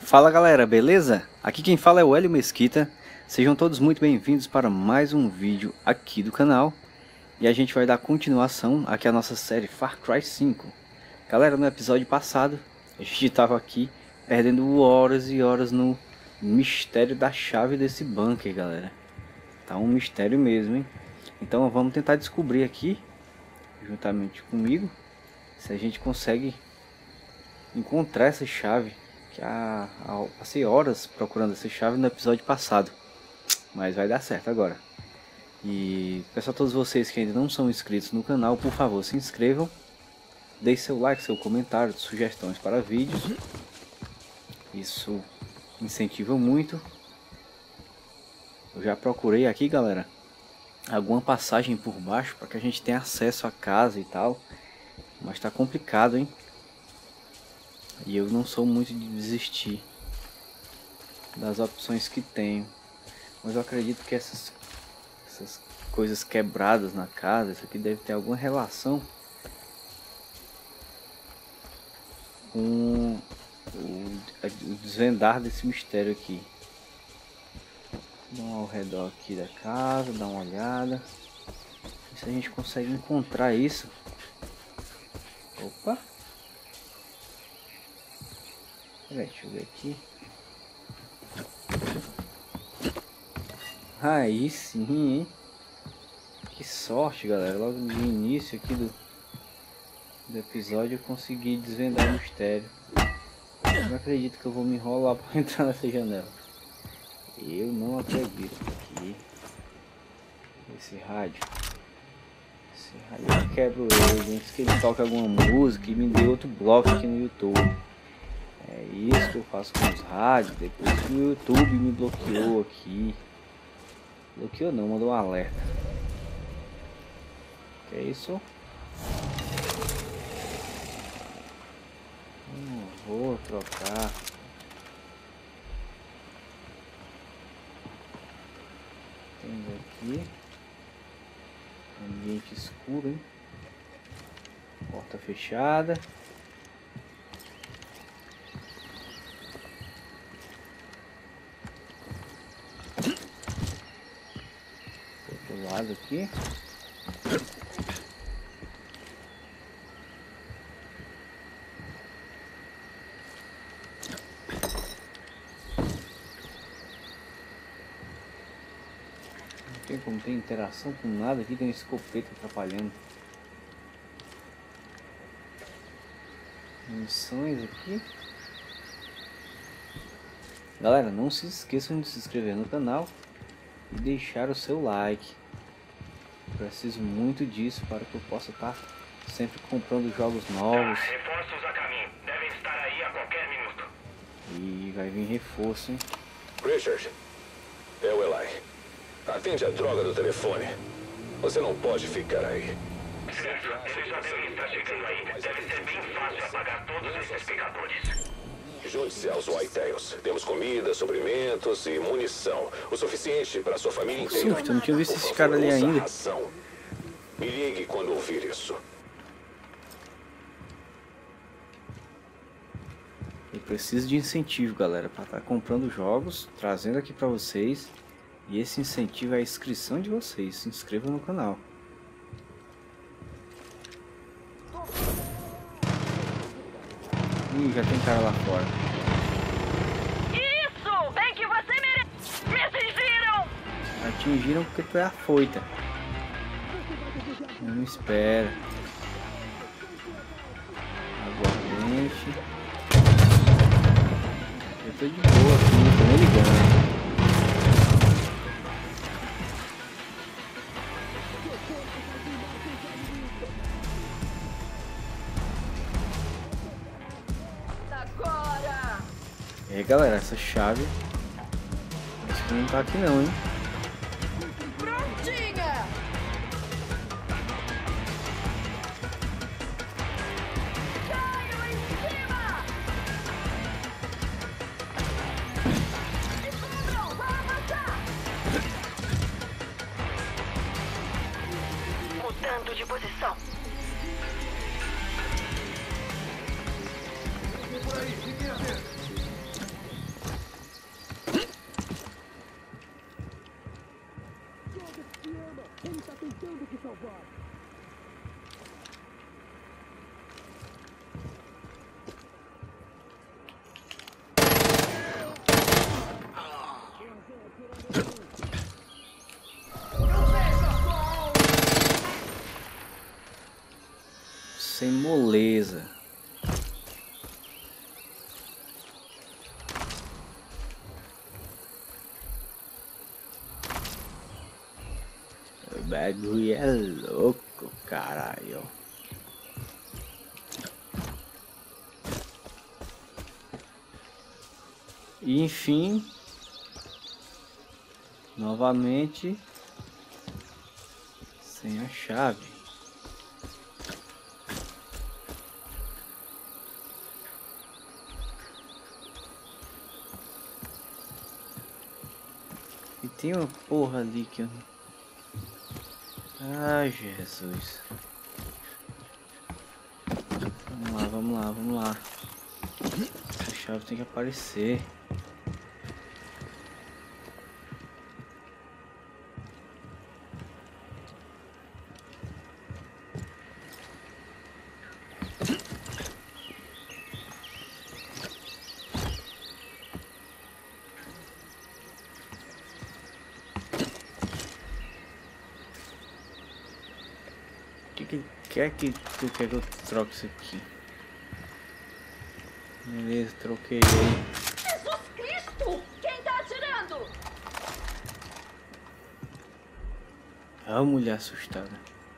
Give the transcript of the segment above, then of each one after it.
Fala galera, beleza? Aqui quem fala é o Hélio Mesquita. Sejam todos muito bem-vindos para mais um vídeo aqui do canal. E a gente vai dar continuação aqui à nossa série Far Cry 5. Galera, no episódio passado a gente estava aqui perdendo horas e horas no mistério da chave desse bunker, galera. Tá um mistério mesmo, hein? Então vamos tentar descobrir aqui, juntamente comigo, se a gente consegue encontrar essa chave. Que passei horas procurando essa chave no episódio passado, mas vai dar certo agora. E peço a todos vocês que ainda não são inscritos no canal, por favor, se inscrevam, deixe seu like, seu comentário, sugestões para vídeos. Isso incentiva muito. Eu já procurei aqui, galera, alguma passagem por baixo para que a gente tenha acesso à casa e tal, mas tá complicado, hein? E eu não sou muito de desistir das opções que tenho. Mas eu acredito que essas coisas quebradas na casa, isso aqui deve ter alguma relação com o desvendar desse mistério aqui. Vamos ao redor aqui da casa, dar uma olhada. Se a gente consegue encontrar isso. Opa! Peraí, deixa eu ver aqui. Aí sim, hein? Que sorte, galera. Logo no início aqui do episódio eu consegui desvendar o mistério. Eu não acredito que eu vou me enrolar para entrar nessa janela. Eu não acredito aqui. Esse rádio eu quebro ele antes que ele toque alguma música e me dê outro bloco aqui no YouTube. É isso que eu faço com os rádios. Depois que o YouTube me bloqueou aqui. Bloqueou não, mandou um alerta. Que é isso? Vou trocar. Temos aqui ambiente escuro, hein? Porta fechada. Lado aqui. Não tem como ter interação com nada aqui, tem um escopeta atrapalhando. Missões aqui. Galera, não se esqueçam de se inscrever no canal e deixar o seu like. Preciso muito disso para que eu possa estar sempre comprando jogos novos. Reforços a caminho. Devem estar aí a qualquer minuto. E vai vir reforço, hein? Richard, é o Eli. Atende a droga do telefone. Você não pode ficar aí. Certo. Eles já devem estar chegando aí. Deve ser bem fácil apagar todos esses pecadores. Junte-se aos Whitetails. Temos comida, suprimentos e munição. O suficiente para sua família inteira. Susto, eu não tinha visto esse cara ali ainda. Me ligue quando ouvir isso. Eu preciso de incentivo, galera, para estar comprando jogos, trazendo aqui para vocês. E esse incentivo é a inscrição de vocês. Se inscrevam no canal. Ih, já tem cara lá fora. Isso! Bem que você merece! Me atingiram! Atingiram porque tu é afoita. Não espera. Aguardente. Eu tô de boa aqui, tô nem ligando. Agora! E aí, galera, essa chave acho que não tá aqui não, hein? Prontinha! Caio em cima! Escondam! Vão avançar! Mudando de posição. Sem moleza. O bagulho é louco, caralho. E enfim, novamente sem a chave. E tem uma porra ali que eu... Ai, Jesus. Vamos lá, vamos lá, vamos lá. A chave tem que aparecer. Que quer que tu quer que eu troque isso aqui? Beleza, troquei aí. Jesus Cristo! Quem tá atirando? A mulher assustada.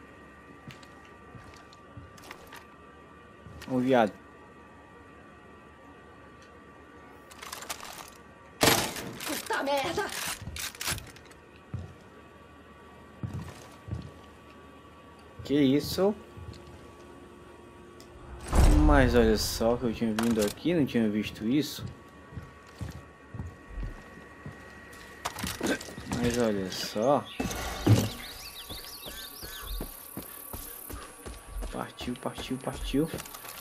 Ô viado. Puta merda! Que isso? Mas olha só que eu tinha vindo aqui, não tinha visto isso. Mas olha só. Partiu, partiu, partiu.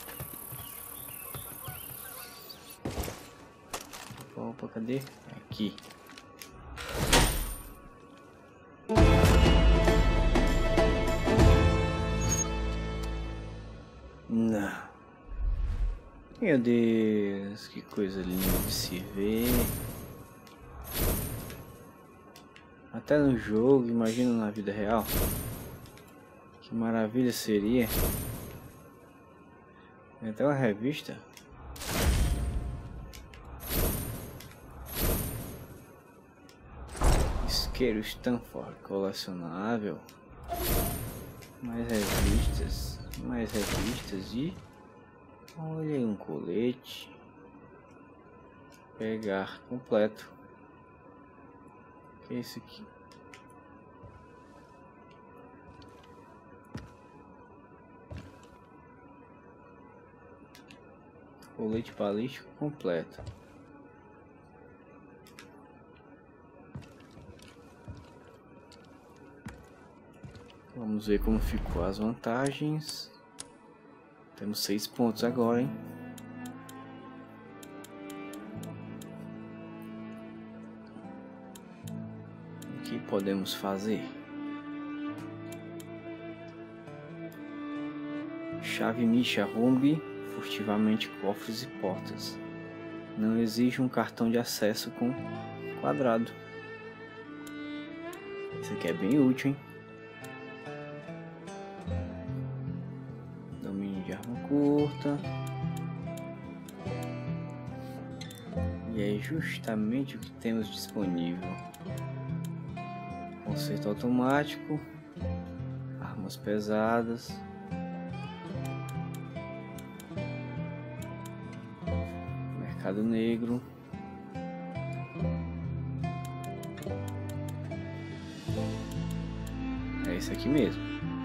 Opa, cadê? Aqui. Não. Meu Deus, que coisa linda de se ver. Até no jogo, imagina na vida real. Que maravilha seria. Tem até uma revista. Isqueiro Stanford colecionável. Mais revistas. Mais revistas e... Olha aí um colete. Pegar completo. O que é isso aqui? Colete balístico completo. Vamos ver como ficou as vantagens. Temos 6 pontos agora, hein? O que podemos fazer? Chave Misha arrombe furtivamente cofres e portas. Não exige um cartão de acesso com quadrado. Isso aqui é bem útil, hein? Domínio de arma curta. E é justamente o que temos disponível. Conserto automático. Armas pesadas. Mercado negro. É isso aqui mesmo.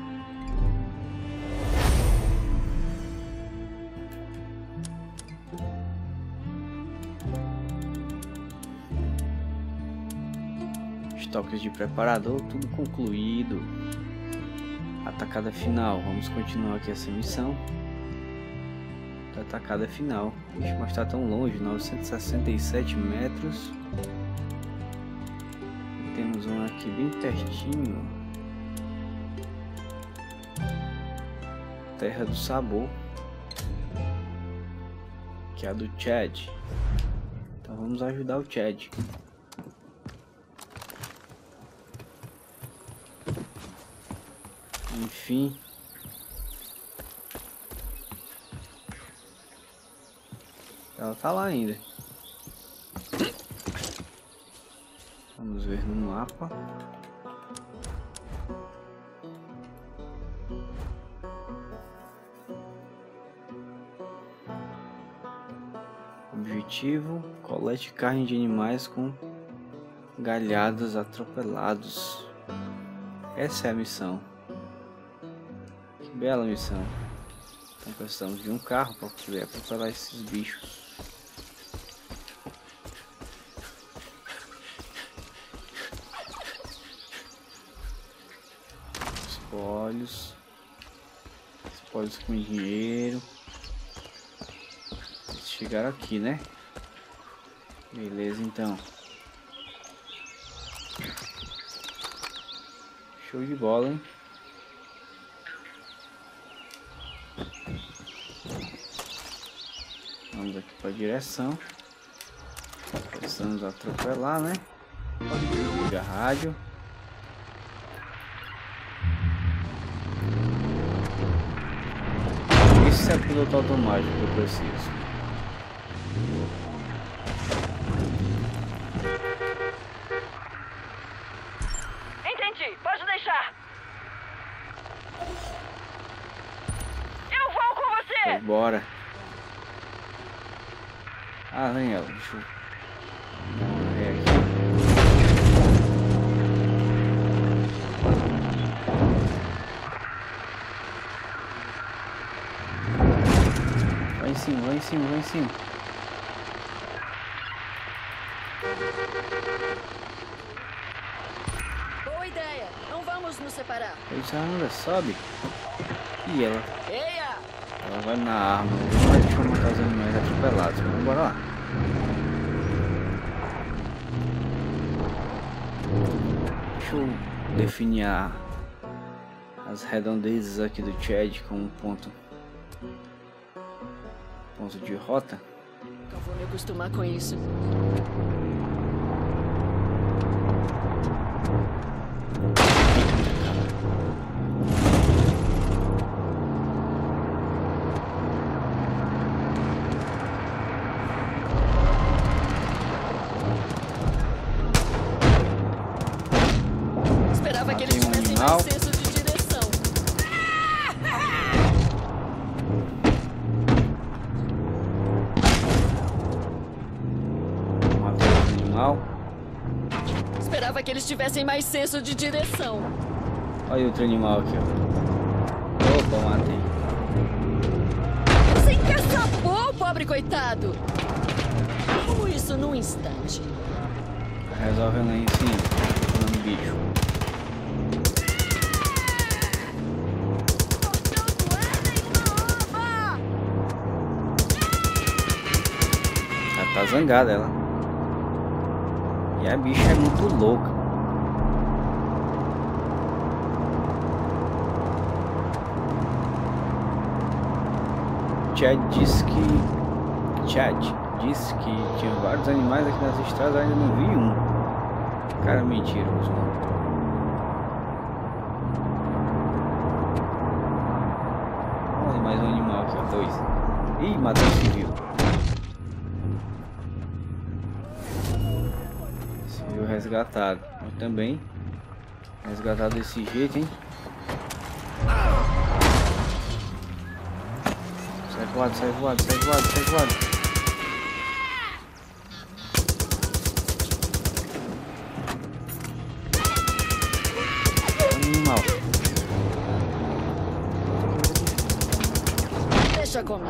Estoques de preparador, tudo concluído. Atacada final. Vamos continuar aqui essa missão. Atacada final. Ixi, mas tá tão longe, 967 metros. Temos um aqui bem pertinho. Terra do Sabor, que é a do Chad. Então vamos ajudar o Chad. Enfim. Ela tá lá ainda. Vamos ver no mapa. Objetivo: colete carne de animais com galhadas atropelados. Essa é a missão. Que bela missão. Então precisamos de um carro para poder atropelar esses bichos. Espólios. Espólios com dinheiro. Eles chegaram aqui, né? Beleza, então. Show de bola, hein? Vamos aqui para a direção. Precisamos atropelar, né? Liga a rádio. Esse é o piloto automático que eu preciso. Entendi, pode deixar. Eu vou com você. Então, bora. Ah, vem ela, deixa eu ver aqui. Vai em cima, vai em cima, vai em cima. Boa ideia. Não vamos nos separar. Pois anda, sobe. E ela Eia! vai na arma. Mas deixa eu matar os animais atropelados. Vamos bora lá. Deixa eu definir as redondezas aqui do Chad como ponto de rota. Não vou me acostumar com isso. Esperava que eles tivessem mais senso de direção. Matei o animal. Esperava que eles tivessem mais senso de direção. Olha outro animal aqui, ó. Opa, matei. Você encaçapou, pobre coitado! Como isso num instante? Resolve lá em cima. Um bicho. Ela tá zangada, ela. E a bicha é muito louca. Chad disse que tinha vários animais aqui nas estradas, ainda não vi um. Cara, mentiroso. Olha mais um animal aqui, ó, 2. Ih, matou o civil. Civil resgatado. Mas também resgatado desse jeito, hein? Sai voado, sai voado, sai voado, sai voado. Animal. Deixa comigo.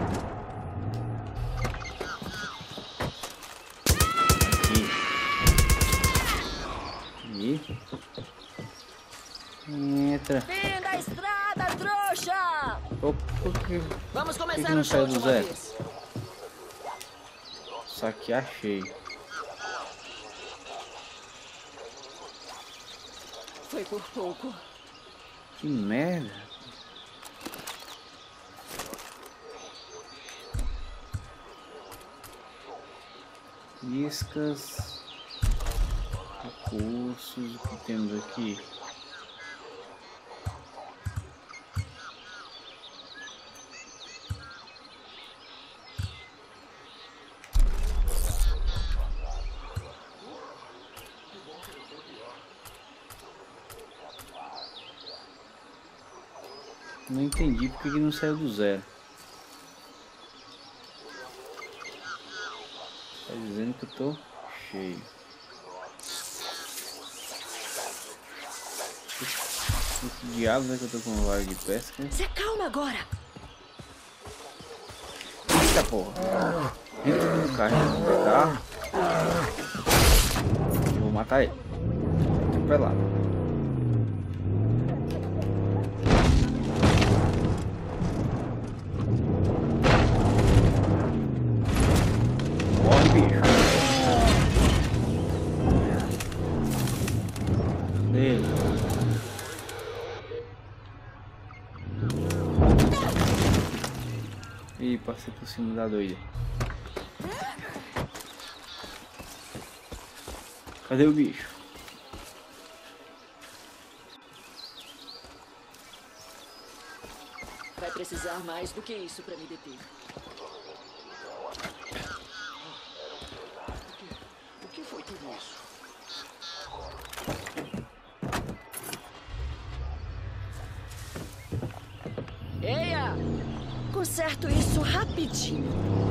Aqui. E entra. Fim da estrada, trouxa! Vamos Por começar que não o saiu show de do uma zero? vez. Só que achei. Foi por pouco. Que merda. Iscas, recursos, o que temos aqui? Não entendi porque que não saiu do zero. Tá dizendo que eu tô cheio. Que diabo é que eu tô com uma vara de pesca? Se acalma agora. Eita porra! Entra no carro. Eu vou matar ele. Atropelado. E passei por cima da doida. Cadê o bicho? Vai precisar mais do que isso para me deter. O que foi tudo isso? Eia! Conserto isso rapidinho.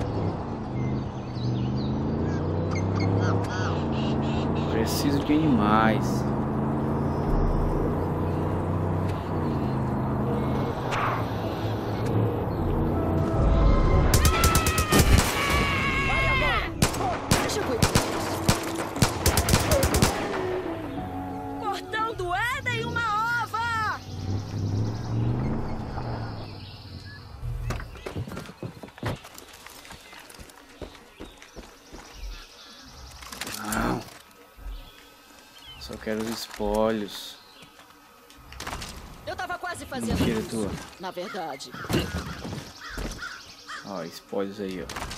Preciso de animais. Vai agora! Deixa eu cuidar disso. Portão do Éden, uma ova! Não. Só quero os espólios. Eu tava quase fazendo Mentira isso. tua. Na verdade. Ó, espólios aí, ó.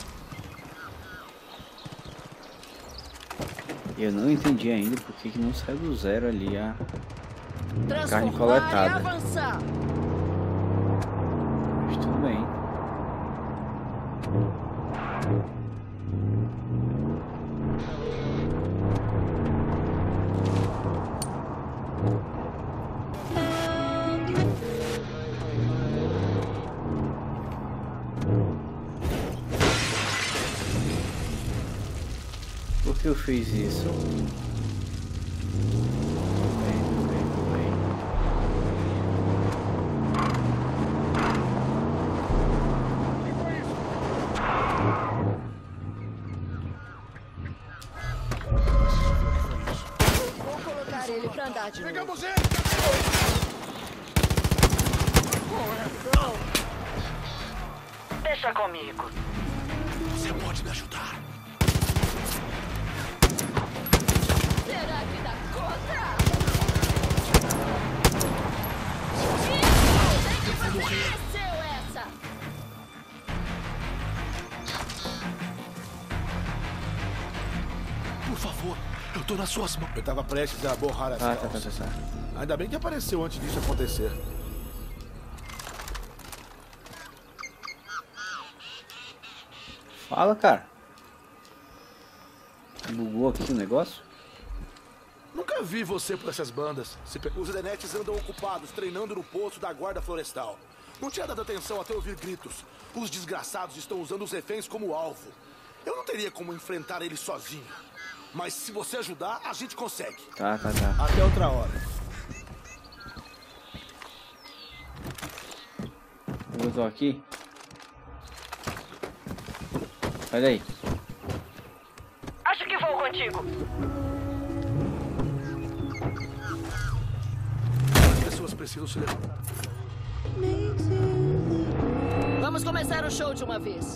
Eu não entendi ainda por que não saiu do zero ali a carne Transformar e coletada. avançar. Mas tudo bem. Por que eu fiz isso? Tudo bem, tudo bem, tudo bem. Vou colocar ele pra andar de novo. Pegamos ele! Deixa comigo. Você pode me ajudar? Será que dá conta? Sei que você mereceu essa. Por favor, eu tô nas suas mãos. Eu tava prestes a borrar as Tá. calças. Ainda bem que apareceu antes disso acontecer. Fala, cara. Bugou aqui o negócio? Nunca vi você por essas bandas. Os Denetes andam ocupados, treinando no poço da guarda florestal. Não tinha dado atenção até ouvir gritos. Os desgraçados estão usando os reféns como alvo. Eu não teria como enfrentar eles sozinho. Mas se você ajudar, a gente consegue. Tá. Até outra hora. Eu tô aqui. Olha aí. Acho que vou contigo. As pessoas precisam se levantar. Vamos começar o show de uma vez.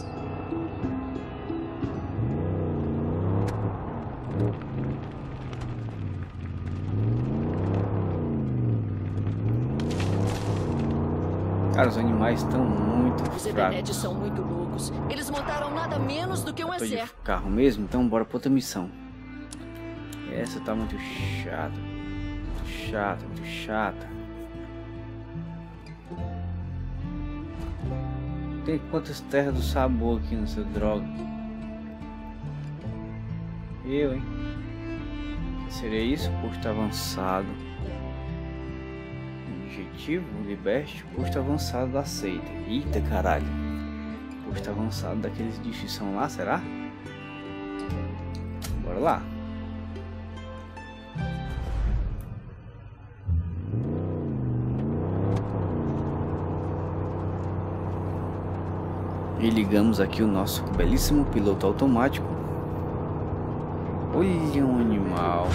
Cara, os animais estão muito Os fracos. Edenetes são muito loucos. Eles montaram nada menos do que um Tô de exército. carro mesmo, então bora pra outra missão. Essa tá muito chata. Muito chata, muito chata. Tem quantas terras do sabor aqui nessa droga? Eu, hein? Seria isso? Posto avançado. Objetivo, liberte. Posto avançado da seita. Eita caralho. Posto avançado daqueles bichos que são lá, será? Bora lá. E ligamos aqui o nosso belíssimo piloto automático. Olha um animal.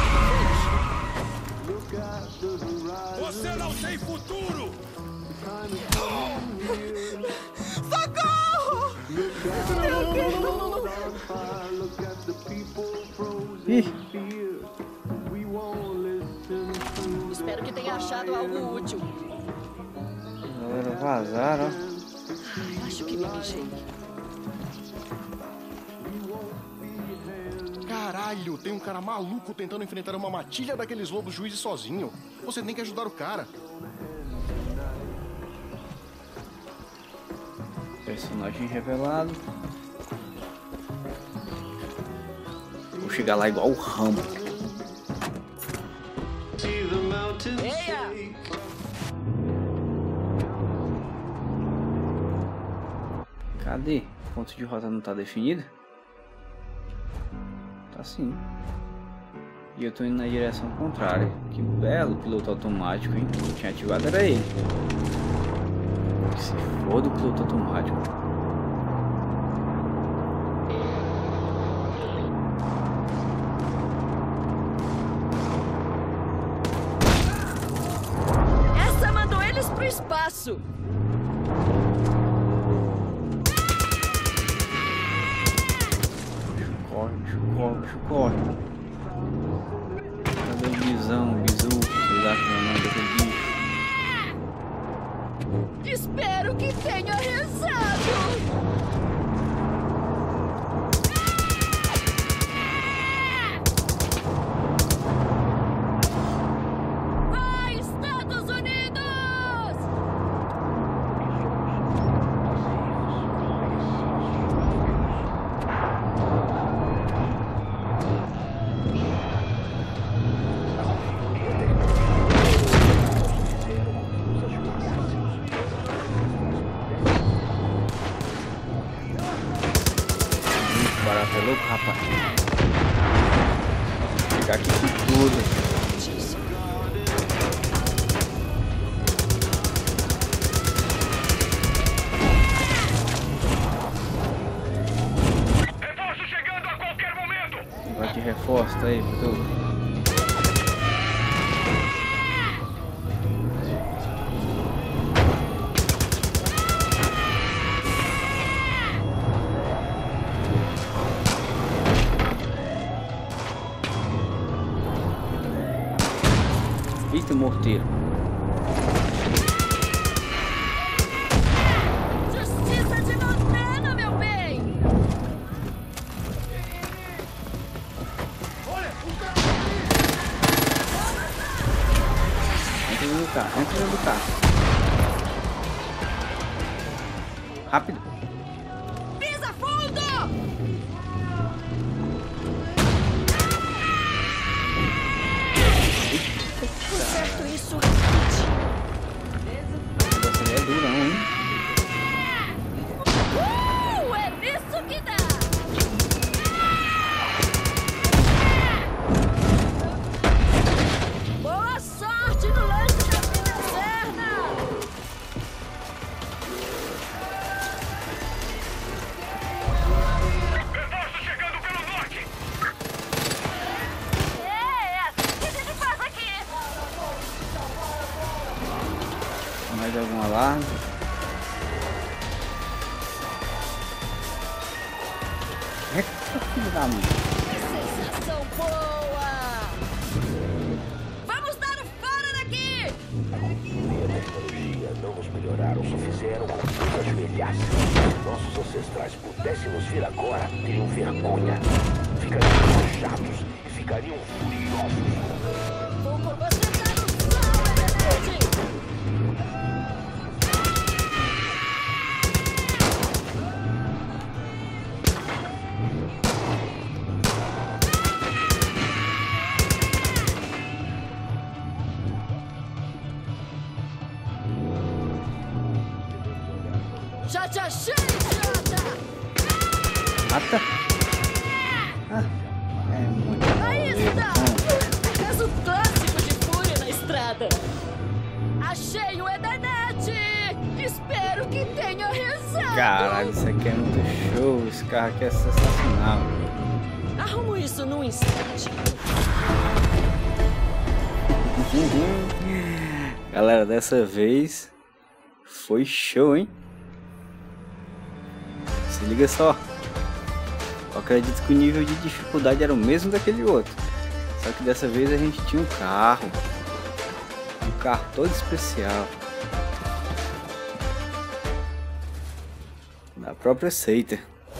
Você não tem futuro! Ih, Espero que tenha achado algo útil. galera, vazaram. Acho que me mijei. Caralho, tem um cara maluco tentando enfrentar uma matilha daqueles lobos juízes sozinho. Você tem que ajudar o cara. Personagem revelado. Vou chegar lá igual o Rambo. Eia! Cadê? Ponto de rota não tá definido? Tá sim. E eu tô indo na direção contrária. Que belo piloto automático, hein? Eu tinha ativado era ele. Que se foda o piloto automático. Essa mandou eles pro espaço. Corre, bicho, corre, bicho, corre. Cadê o bisão, o bizu? Sei lá como é o nome daquele bicho. Espero que tenha rezado. Vai, Estados Unidos! Muito barato, é louco, rapaz. Vou ficar aqui com tudo. Reforço chegando a qualquer momento! Vai de reforço, tá aí, Bruto. Eita, morteiro. Justiça de Montana, meu bem! Entra dentro do carro, entra dentro do carro. Rápido. Pisa fundo! Conserto isso rapidinho. Você é durão, hein? É nisso que dá! Boa sorte no lance da vida eterna! Reforço chegando pelo norte! O que a gente faz aqui? Mais algum alarme? Eita, filho da mãe. Sensação boa! Vamos dar o fora daqui! A tecnologia não nos melhorar o fizeram com que nos ajoelhasse. Se nossos ancestrais pudessem nos ver agora, teriam vergonha. Ficariam enojados e ficariam furiosos. Vou por você dar no sol, Edenete! Já te achei, idiota! Mata? Ah, é muito Aí está! Caso clássico de fúria na estrada. Achei o Edenete! Espero que tenha rezado! Caralho, isso aqui é muito show. Esse carro aqui é sensacional. Arrumo isso num instante. Galera, dessa vez foi show, hein? Se liga só. Eu acredito que o nível de dificuldade era o mesmo daquele outro. Só que dessa vez a gente tinha um carro. Um carro todo especial. Da própria seita.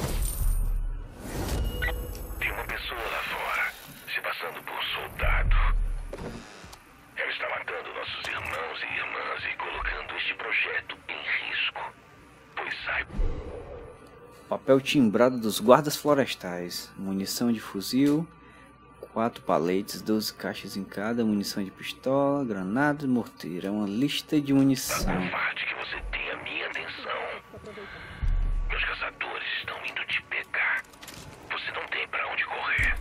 Tem uma pessoa lá fora, se passando por soldado. Ela está matando nossos irmãos e irmãs e colocando este projeto em risco. Pois saiba. Papel timbrado dos guardas florestais. Munição de fuzil. 4 paletes, 12 caixas em cada. Munição de pistola, granada e morteiro. É uma lista de munição. Parte que você tem a minha atenção. Meus caçadores estão indo te pegar. Você não tem pra onde correr.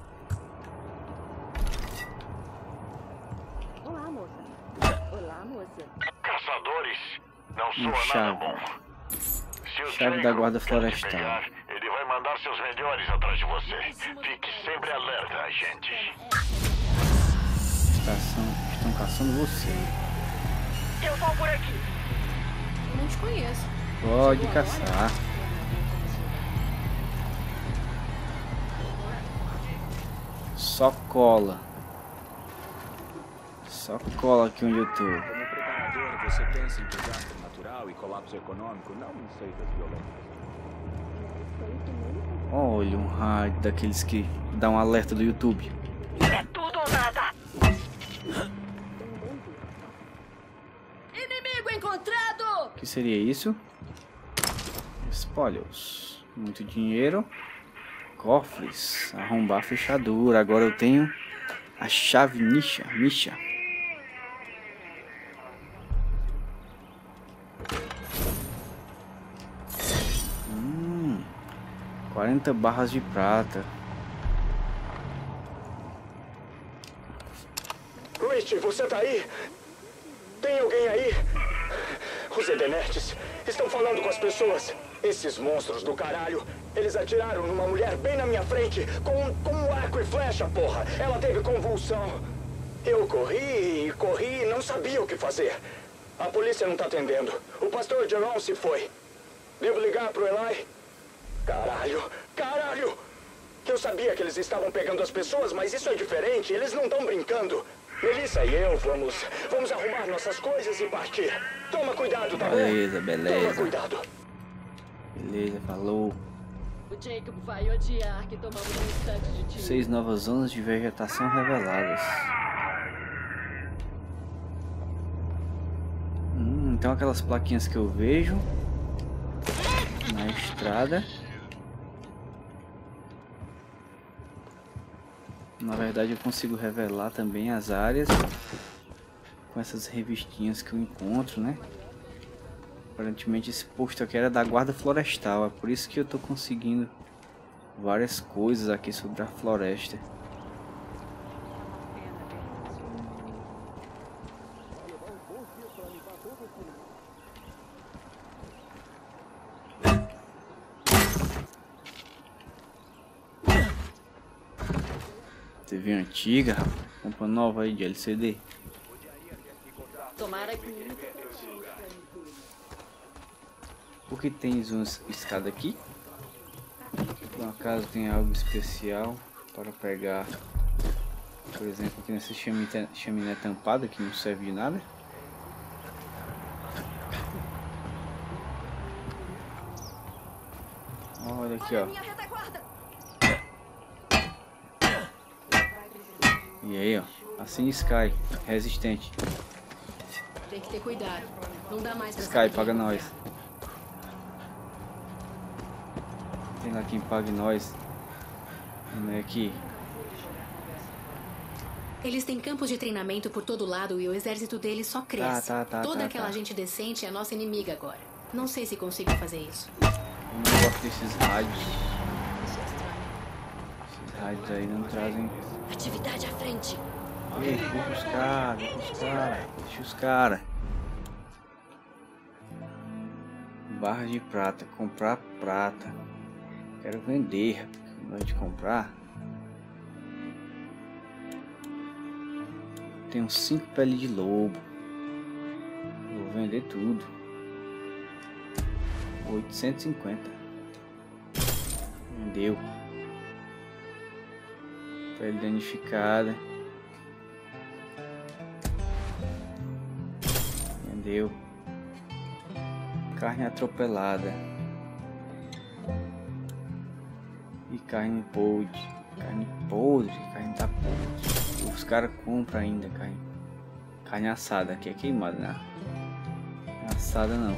Olá, moça. Olá, moça. Caçadores não soa nada chave. bom. Se o Chave da Jacob guarda quer te florestal. pegar, ele vai mandar seus melhores atrás de você. Fique sempre alerta, agente. Estão caçando você. Eu vou por aqui. Eu não te conheço. Pode caçar. Só cola. Só cola aqui onde eu tô. Como preparador, você pensa em desastre natural e colapso econômico, não em seitas violentas. Olha um rádio daqueles que dá um alerta do YouTube. É tudo ou nada. Inimigo encontrado! O que seria isso? Spoilers. Muito dinheiro. Cofres. Arrombar a fechadura. Agora eu tenho a chave Misha. 40 barras de prata. Rich, você tá aí? Tem alguém aí? Os Edenetes estão falando com as pessoas. Esses monstros do caralho, eles atiraram numa mulher bem na minha frente com um arco e flecha, porra. Ela teve convulsão. Eu corri e não sabia o que fazer. A polícia não tá atendendo. O pastor Jerome se foi. Devo ligar pro Eli? Caralho! Eu sabia que eles estavam pegando as pessoas, mas isso é diferente. Eles não estão brincando. Melissa e eu vamos arrumar nossas coisas e partir. Toma cuidado, tá bom? Beleza. Toma cuidado. Beleza, falou. O Jacob vai odiar que tomamos um instante de tiro. 6 novas zonas de vegetação reveladas. Então aquelas plaquinhas que eu vejo na estrada, na verdade eu consigo revelar também as áreas com essas revistinhas que eu encontro, né? Aparentemente esse posto aqui era da guarda florestal, é por isso que eu tô conseguindo várias coisas aqui sobre a floresta. TV antiga, compra nova aí de LCD. Tomara que... Por que tens uma escada aqui? Por acaso tem algo especial para pegar, por exemplo, aqui nessa chaminé tampada que não serve de nada? Olha aqui, ó. E aí, ó. Assim Sky, resistente. Tem que ter cuidado. Não dá mais pra Sky, paga nós. Tem lá quem pague nós. Não é aqui. Eles têm campos de treinamento por todo lado e o exército deles só cresce. Toda aquela gente decente é a nossa inimiga agora. Não sei se consigo fazer isso. Eu não gosto desses rádios. Esses rádios aí não trazem... Atividade à frente. Ei, deixa os caras, deixa os caras. Barra de prata, comprar prata. Quero vender, rapaz. Na hora de comprar. Tenho 5 peles de lobo. Vou vender tudo. 850. Vendeu. Pele danificada. Vendeu. Carne atropelada. E carne podre. Carne podre. Carne tá podre. Os caras compram ainda carne. Carne assada. Aqui é queimada, né? Assada não.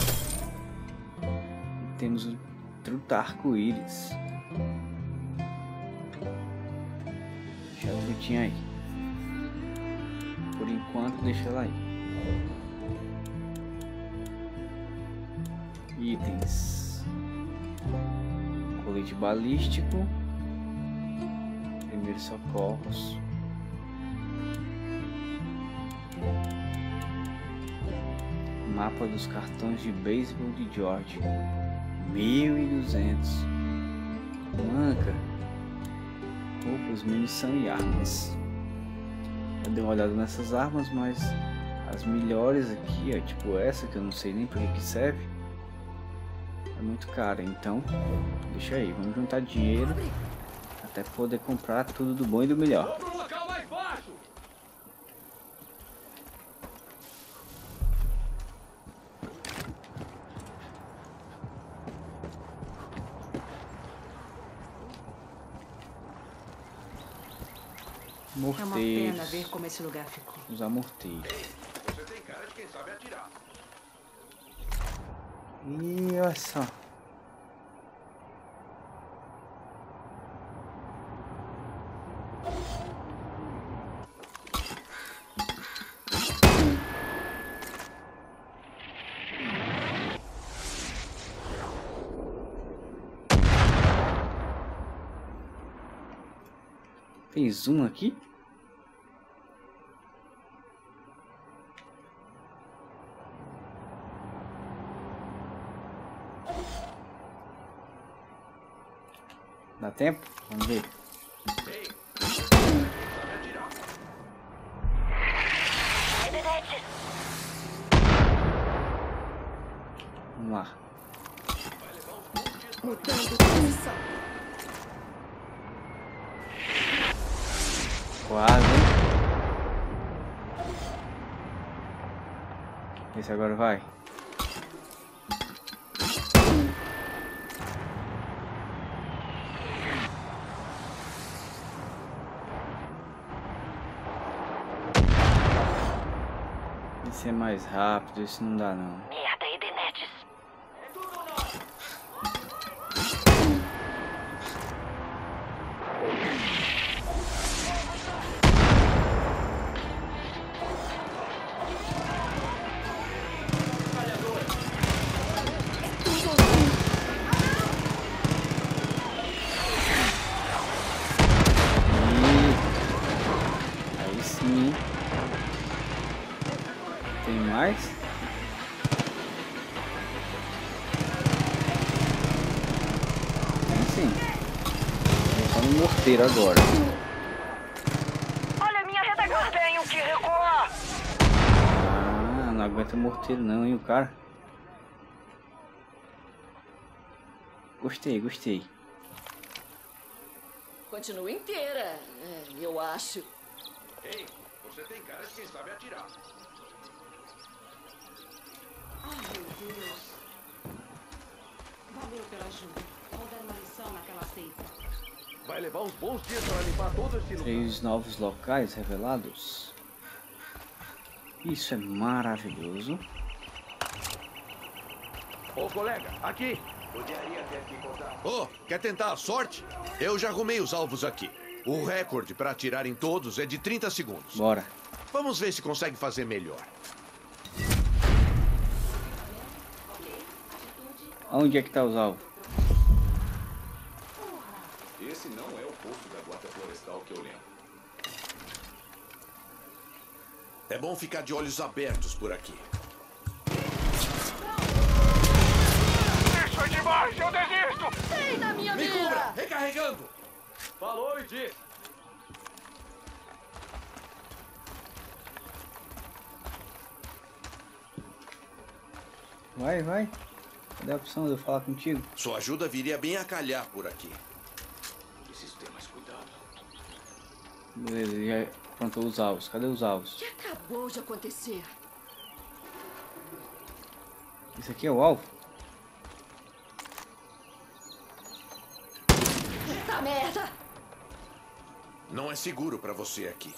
E temos o truta arco-íris. Deixa a trutinha aí. Por enquanto deixa ela aí. Itens. Colete balístico. Primeiros socorros. Mapa dos cartões de beisebol de George. 1200. Manca. Roupas, munição e armas. Eu dei uma olhada nessas armas, mas as melhores aqui, ó, tipo essa que eu não sei nem para que serve, é muito cara. Então deixa aí, vamos juntar dinheiro até poder comprar tudo do bom e do melhor. Morteiros. É uma pena ver como esse lugar ficou. Usar morteiro. Você tem cara de quem sabe atirar. E olha só. Tem zoom aqui? Dá tempo? Vamos ver. Vamos lá. Mudando de posição. Quase, hein? Esse agora vai. Esse é mais rápido, esse não dá não. Merda, Edenetes. Aí sim. Tem mais? Tem sim. Vou só no morteiro agora. Olha a minha retaguarda. Tenho que recuar. Ah, não aguenta morteiro não, hein, o cara. Gostei, gostei. Continua inteira, eu acho. Ei, você tem cara de quem sabe atirar. Ai, meu Deus. Valeu pela ajuda. Vou dar uma aceita. Vai levar uns bons dias para limpar todo esse lugar. 3 novos locais revelados. Isso é maravilhoso. Ô colega, aqui! Oh, quer tentar a sorte? Eu já arrumei os alvos aqui. O recorde para atirar em todos é de 30 segundos. Bora. Vamos ver se consegue fazer melhor. Onde é que tá os alvos? Esse não é o posto da guarda florestal que eu lembro. É bom ficar de olhos abertos por aqui. Isso é demais, eu desisto! Ei, na minha Me mira! cubra, recarregando! Falou e disse. Vai, vai. Cadê a opção de eu falar contigo? Sua ajuda viria bem a calhar por aqui. Preciso ter mais cuidado. Beleza, já pronto os alvos. Cadê os alvos? O que acabou de acontecer? Esse aqui é o alvo? Puta merda! Não é seguro para você aqui.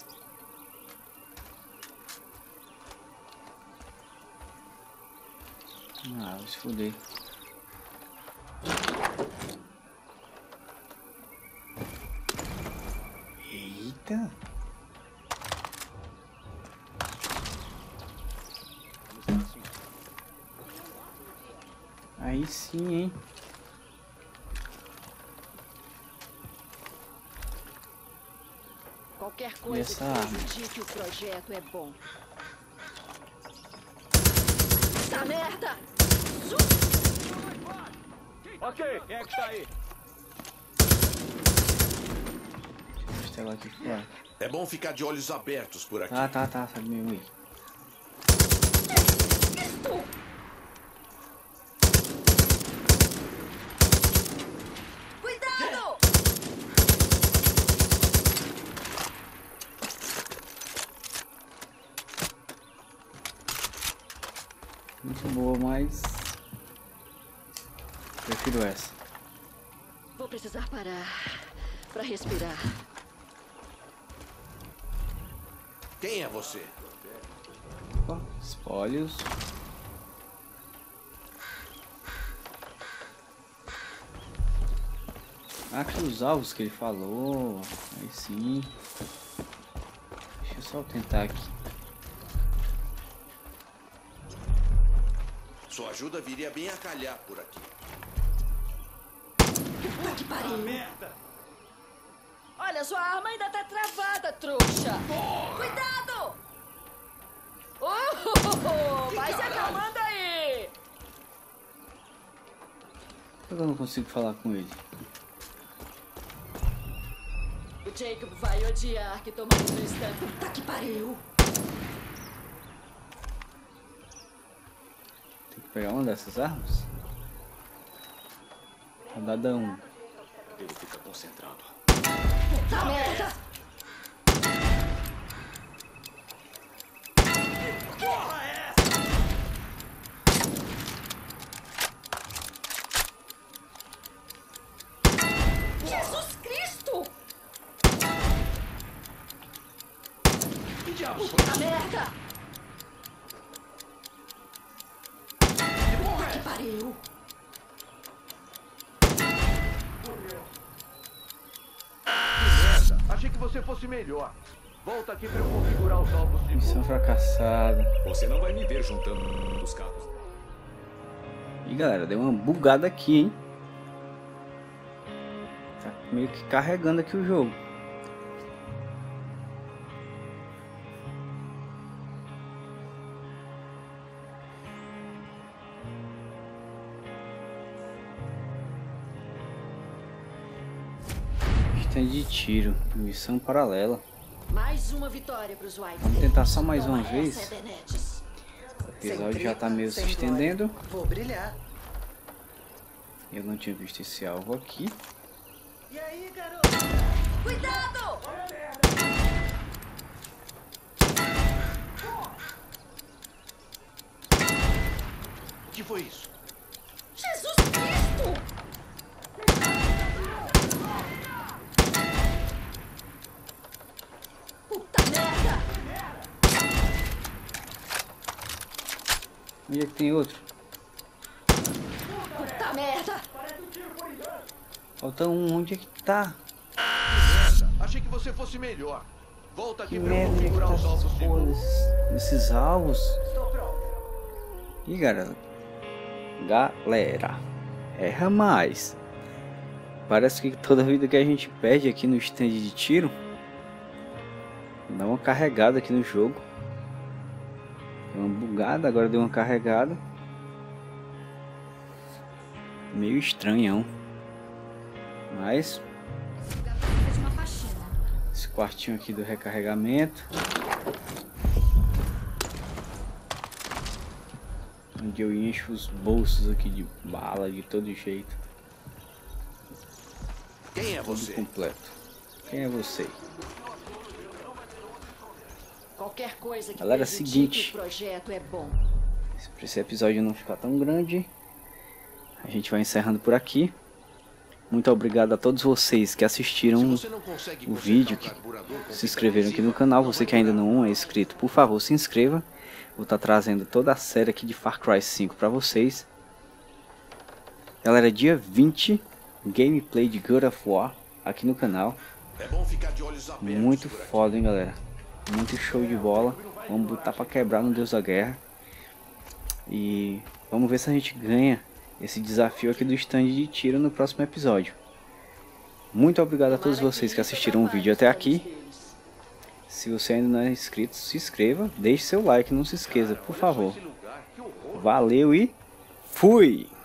Ah, vou se fuder. Eita! Aí sim, hein? Qualquer coisa que prejudique o projeto é bom. Puta merda! Ok, quem é que tá aí? Deixa eu lá aqui fora. É bom ficar de olhos abertos por aqui. Tá, sabe mesmo aí. Cuidado! Muito boa, mas prefiro essa. Vou precisar parar pra respirar. Quem é você? Opa, espólios. Aqui os alvos que ele falou. Aí sim. Deixa eu só tentar aqui. Sua ajuda viria bem a calhar por aqui. Puta que pariu! Merda! Olha, sua arma ainda tá travada, trouxa! Cuidado! Vai se acalmando aí! Por que eu não consigo falar com ele? O Jacob vai odiar que tomamos no instante. Puta que pariu! Tem que pegar uma dessas armas? Rodada 1. Ele fica concentrado. Puta merda! Porra é essa? Jesus Cristo! Que diabo? Puta merda! Puta que pariu! Achei que você fosse melhor. Volta aqui pra eu configurar os alvos de Missão fracassada. Você não vai me ver juntando os carros. E galera, deu uma bugada aqui, hein? Tá meio que carregando aqui o jogo. Stand de tiro, missão paralela. Mais uma vitória pros White. Vamos tentar só mais uma Toma vez. essa, Denetes. O episódio já tá meio se estendendo. Vou brilhar. Eu não tinha visto esse alvo aqui. E aí, garoto? Cuidado! O que foi isso? Jesus Cristo! Onde é que tem outro? Puta merda! Falta um. Onde é que tá? Achei que você fosse melhor. Volta aqui Que pra eu merda que configurar tá os alvos de novo. esses alvos? Ih, galera. Erra mais. Parece que toda vida que a gente perde aqui no stand de tiro, dá uma carregada aqui no jogo. Deu uma bugada, agora deu uma carregada. Meio estranhão. Mas esse quartinho aqui do recarregamento, onde eu encho os bolsos aqui de bala de todo jeito. Quem é você? Tudo completo. Quem é você? Qualquer coisa que Galera, prejudique seguinte. o projeto é bom. Para esse episódio não ficar tão grande, a gente vai encerrando por aqui. Muito obrigado a todos vocês que assistiram o vídeo, que se inscreveram aqui no canal. Você que ainda não é inscrito, por favor, se inscreva. Vou estar trazendo toda a série aqui de Far Cry 5 para vocês. Galera, dia 20, gameplay de God of War aqui no canal. Muito foda, hein, galera. Muito show de bola. Vamos botar para quebrar no Deus da Guerra. E vamos ver se a gente ganha esse desafio aqui do stand de tiro no próximo episódio. Muito obrigado a todos vocês que assistiram o vídeo até aqui. Se você ainda não é inscrito, se inscreva, deixe seu like, não se esqueça, por favor. Valeu e fui!